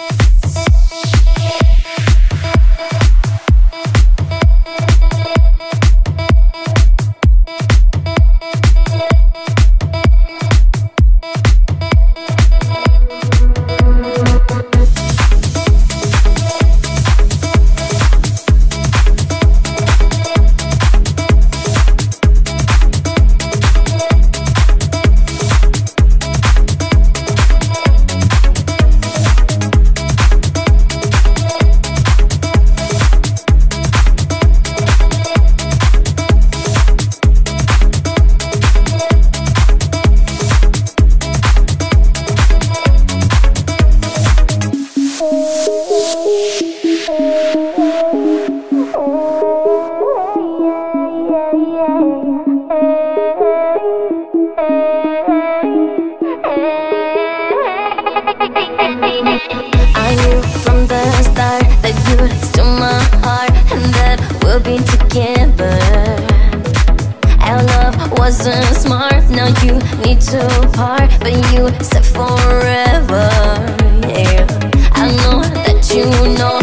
I knew from the start that you'd steal my heart and that we'll be together. Our love wasn't smart, now you need to part, but you said forever. Yeah, I know that you know